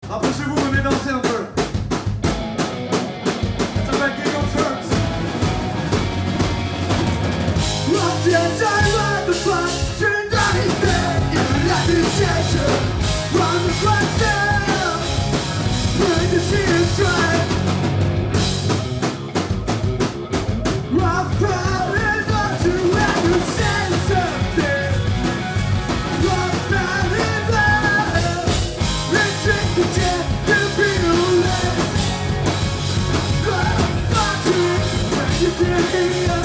Rapprochez-vous, venez danser un peu. Ça s'appelle King of Turks. Lost inside like the fun, turned on his bed, even like the shelter. Run the front down, when the tears dry. Rough powder, not to ever say something. Rough powder, retreat to death, the fearless. Rough powder, when you can hear.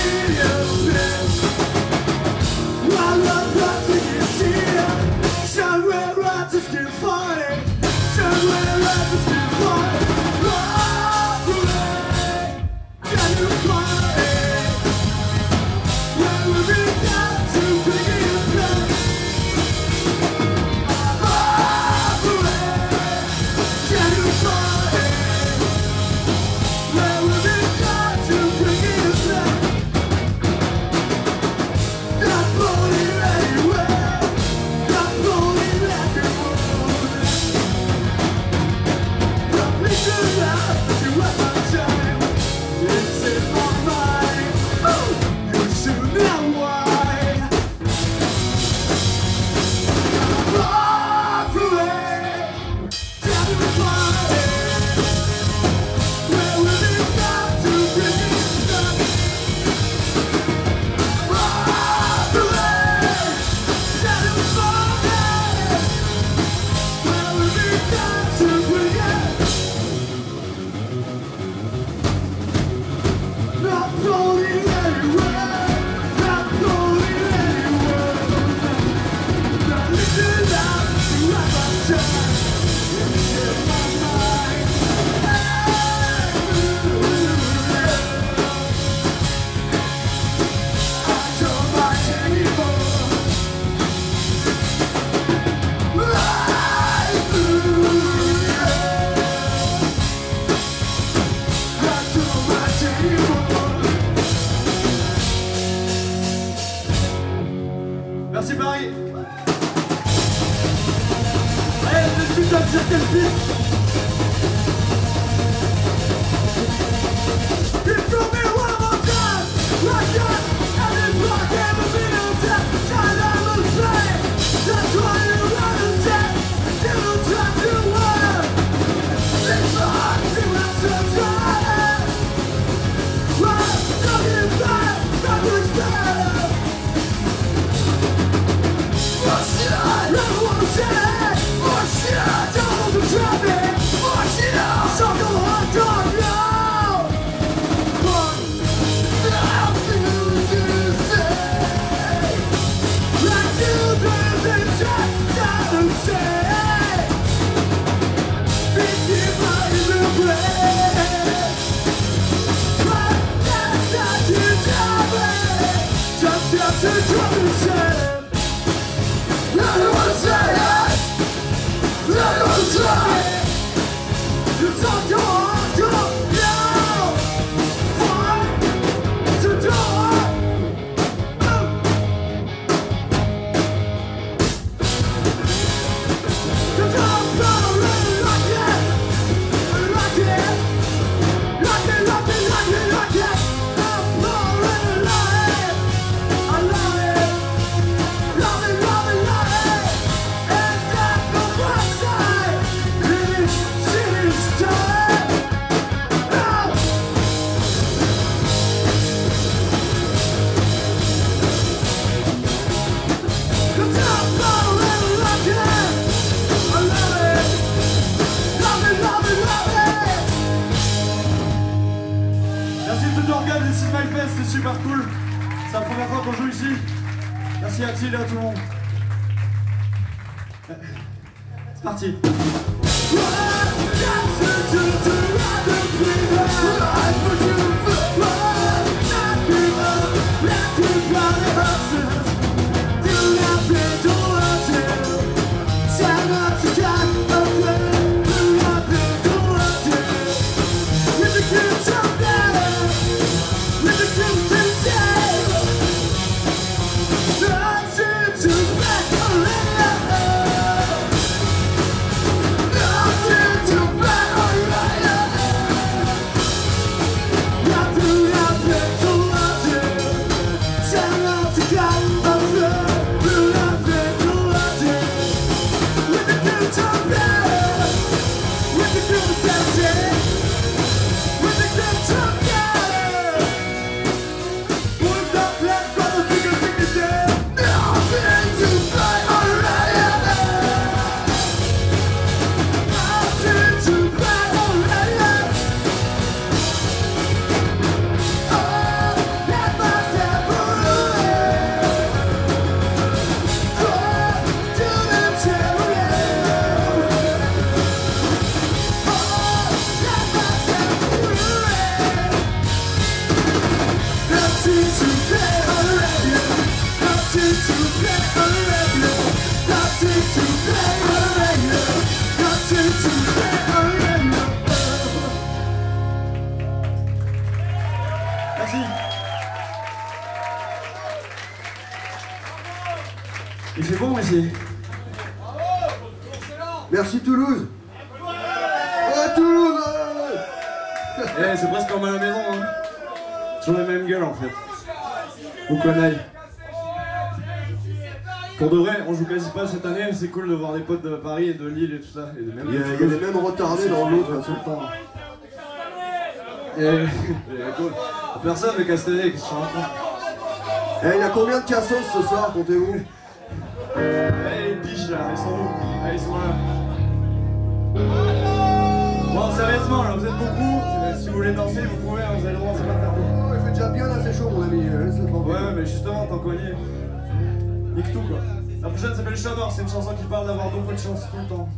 Somewhere else is still falling. Somewhere else is still falling. Walk away, can you find it? Where will we go to bring it back? Walk away, can you find it? Where will we go to bring it back? Not falling anywhere. Merci Paris. Allez, je suis dans le cirque piste. C'est super cool, c'est la première fois qu'on joue ici. Merci à Thiel et à tout le monde. C'est parti. Merci. Il fait bon ici. Merci Toulouse. Ouais, Toulouse. Eh, c'est presque comme à la maison, hein. Toujours les mêmes gueules en fait. Ou conneries. Pour de vrai, on joue quasi pas cette année, c'est cool de voir des potes de Paris et de Lille et tout ça. Et même Il y a les mêmes retardés dans l'autre tout le temps. Et cool. Personne ne casse télé, qu'est-ce que tu racontes? Eh, il y a combien de cassos ce soir, comptez-vous? Eh, les biches là, ils sont où? Ah, ils sont là. Bon, sérieusement, là, vous êtes beaucoup. Si vous voulez danser, vous pouvez, vous avez le droit, c'est pas interdit. Oh, il fait déjà bien assez chaud, mon ami. Laisse-le tranquille. Ouais, mais justement, t'en connais. Nique tout quoi. La prochaine s'appelle Chat Noir, c'est une chanson qui parle d'avoir beaucoup de chance tout le temps.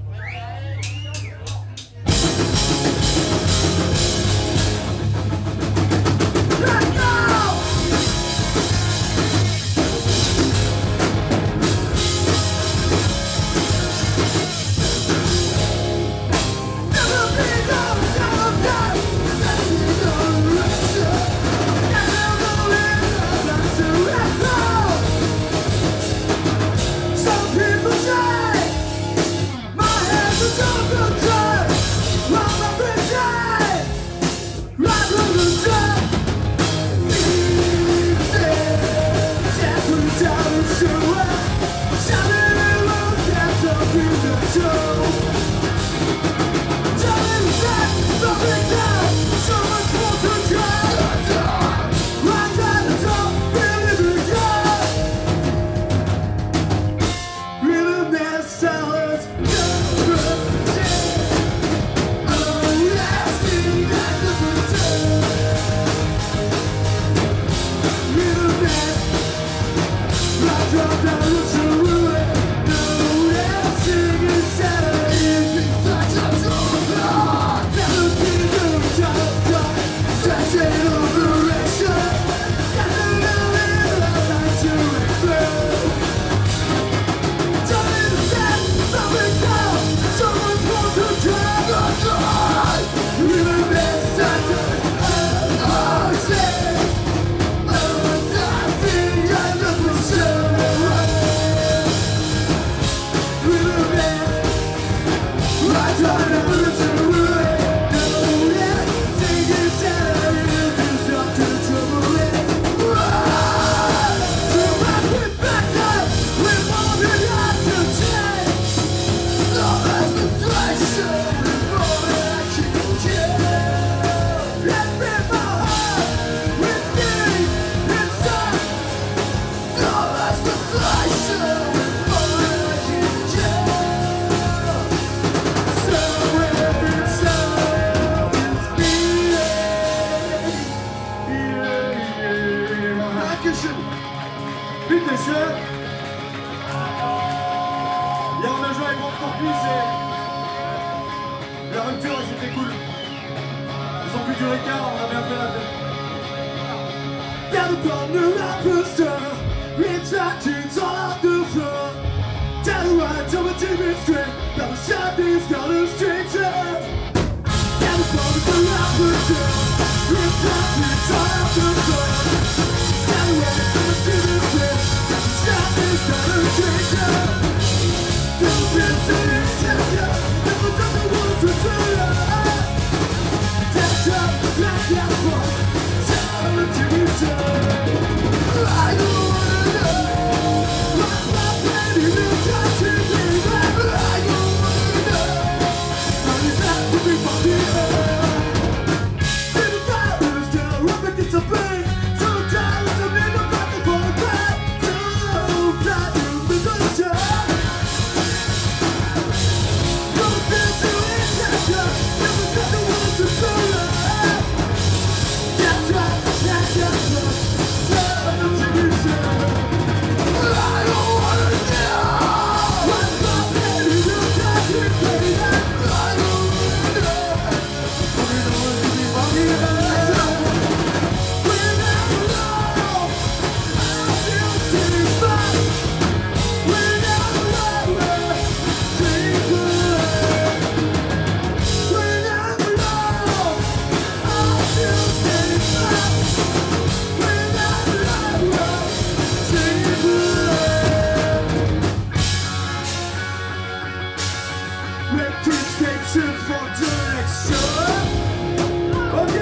Description for direction. Ok.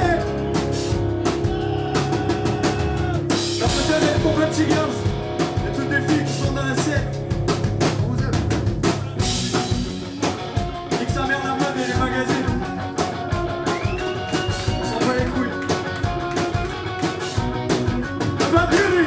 La prochaine est pour Petit Girls et toutes les filles qui sont dans la scène. On vous aime. Nique sa mère la mode et les magazines. On s'en bat les couilles. Pas beauty.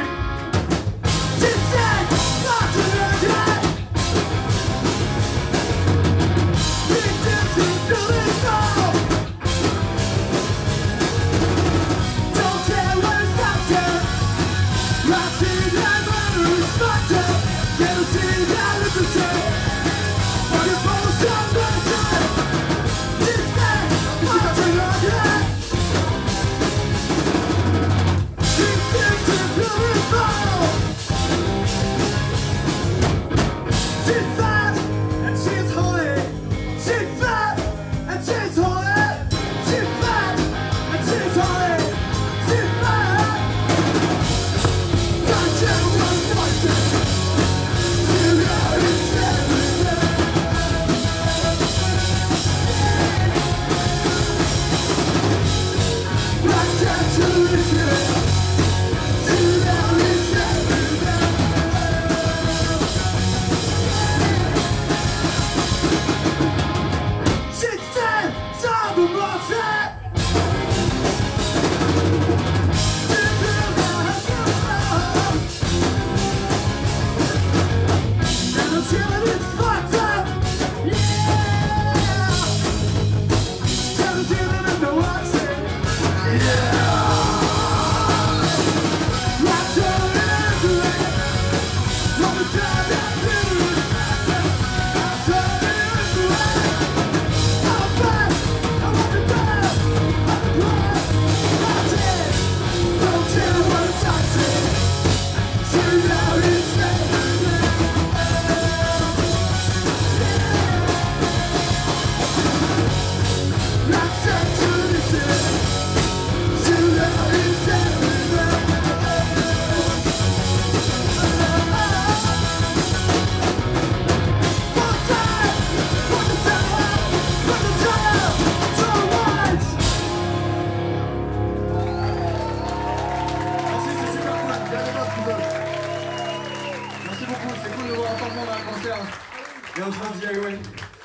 Et on se lance DIY.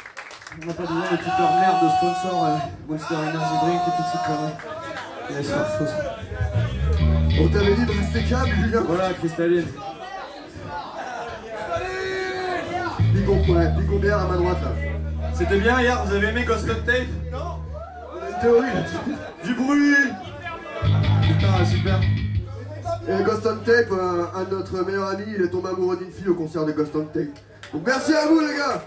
On n'a pas besoin de toute leur merde de sponsor, Monster Energy Drink et toutes ces conneries. Et laisse faire chose. On t'avait dit de rester calme, Julien. Voilà, cristalline. Pico bière à ma droite là. C'était bien hier, vous avez aimé Ghost Tape? Non. On a une théorie là-dessus. Du bruit. Putain, super. Et Ghost on Tape, un de notre meilleur ami, il est tombé amoureux d'une fille au concert de Ghost on Tape. Donc merci à vous les gars.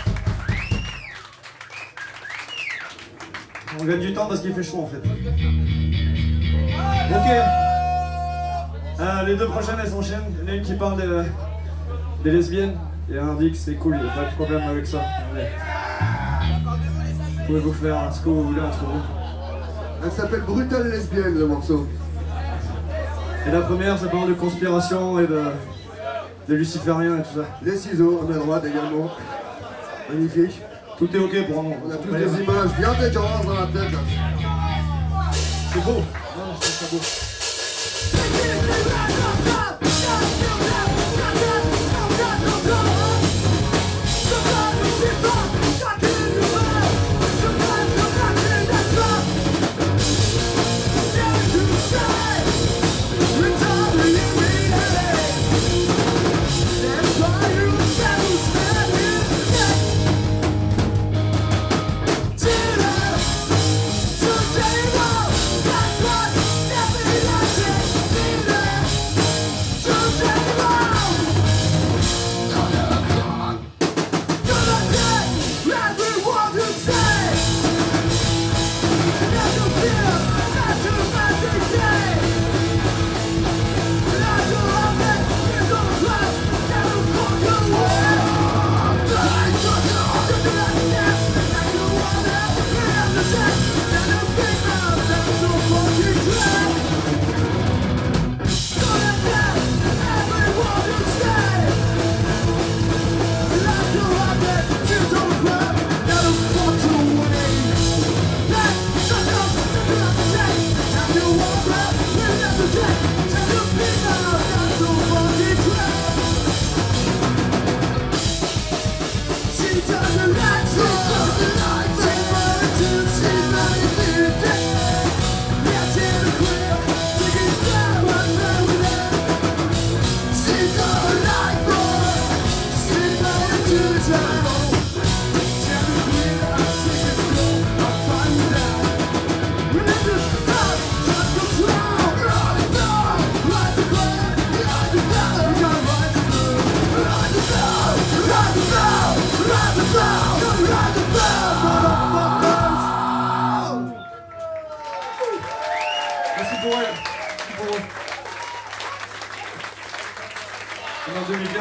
On gagne du temps parce qu'il fait chaud en fait. Ok. Les deux prochaines elles s'enchaînent. Il y en a une qui parle des lesbiennes et un dit que c'est cool, il n'y a pas de problème avec ça. Allez. Vous pouvez vous faire ce que vous voulez entre vous. Elle s'appelle Brutal Lesbienne le morceau. Et la première ça parle de conspiration et de luciférien et tout ça. Les ciseaux à ma droite également. Magnifique. Tout est ok pour moi. On a tous des images bien dégueulasses dans la tête là. C'est beau. Non, c'est pas beau. Table, that's what, nothing like it.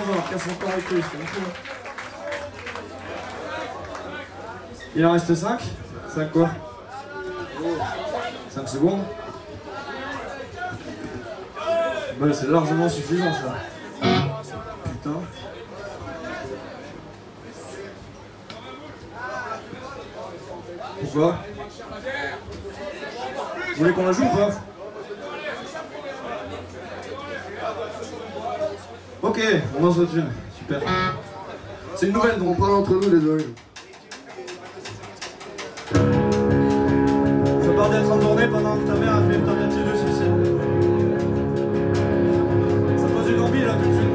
on leur casse encore les couilles, c'est fou. Il en reste 5. 5 quoi? 5 secondes. Bah, c'est largement suffisant ça. Putain. Pourquoi? Vous voulez qu'on la joue ou pas? Ok, on lance notre une. Super. C'est une nouvelle donc. On parle entre nous, désolé. Ça part d'être en tournée pendant que ta mère a fait une tentative de suicide. Ça pose une envie là tout de suite.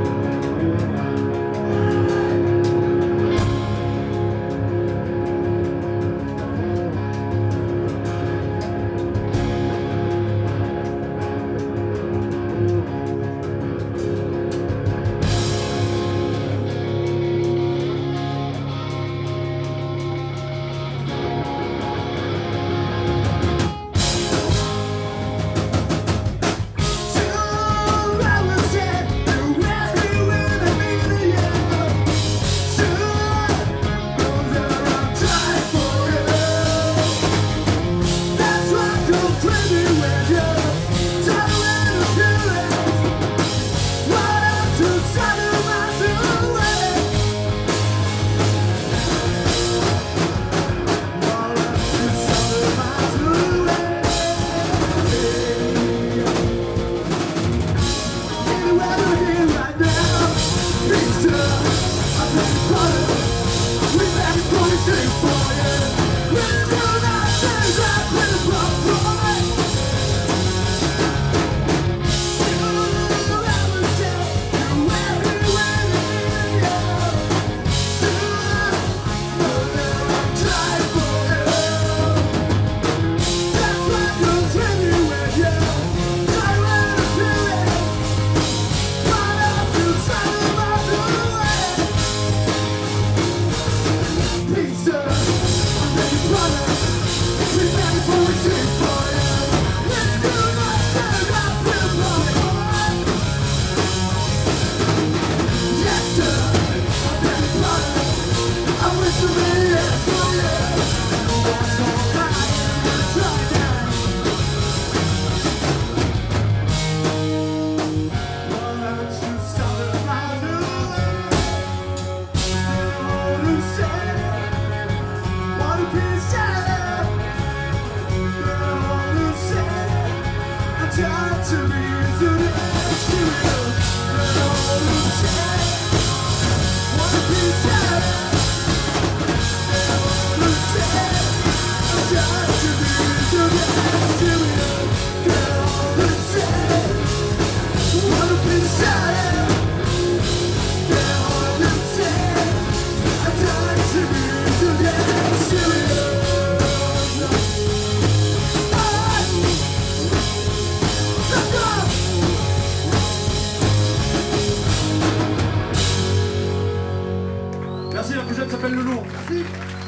Merci, la plus jeune s'appelle Le Lourd. Merci.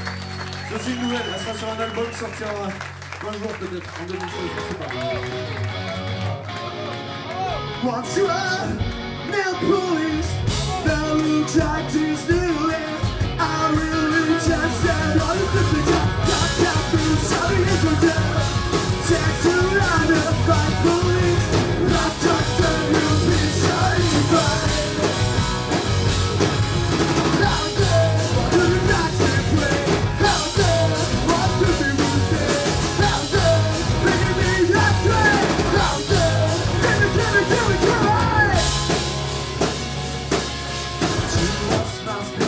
Ça c'est une nouvelle, elle sera sur un album qui sortira un jour peut-être, en 2016, je sais pas. Once you are now police, now you try to steal it. I really just said all you simply got through, sorry it's your death. Text around to fight police, not just a new piece of advice. She lost my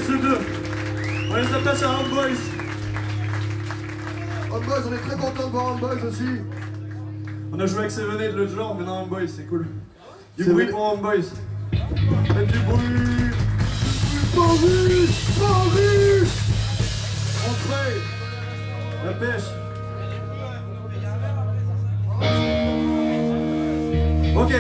reste deux. On les appelle sur Homeboys. Homeboys, on est très content de voir Homeboys aussi. On a joué avec Sevenade l'autre jour, maintenant Homeboys, c'est cool. Du Sevenade. bruit pour Homeboys. Faites du bruit. Paris, Paris. Entrez. La pêche. Ok.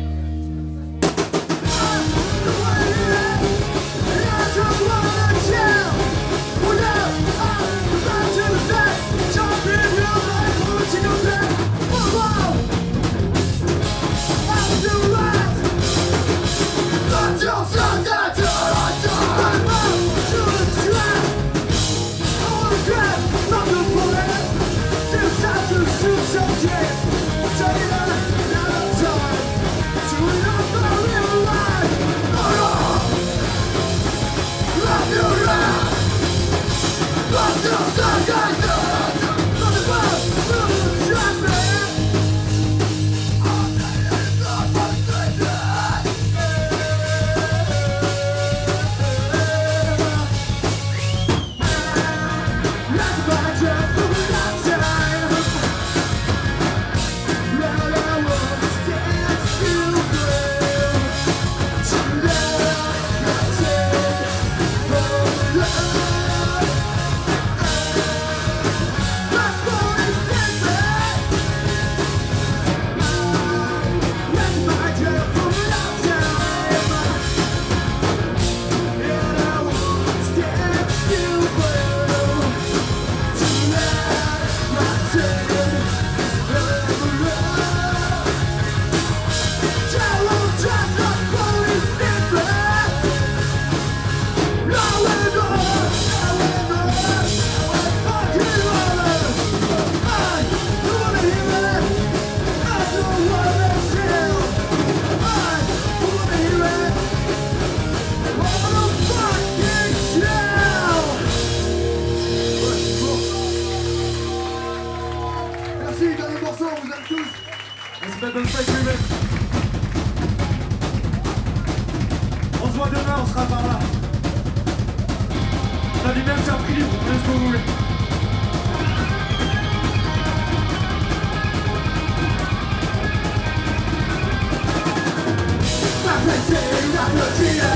Merci, dernier morceau, on vous aime tous. On se met dans le fight lui-même. On se voit demain, on sera par là. On a du même faire prix libre, faites ce que vous voulez. La fête, c'est la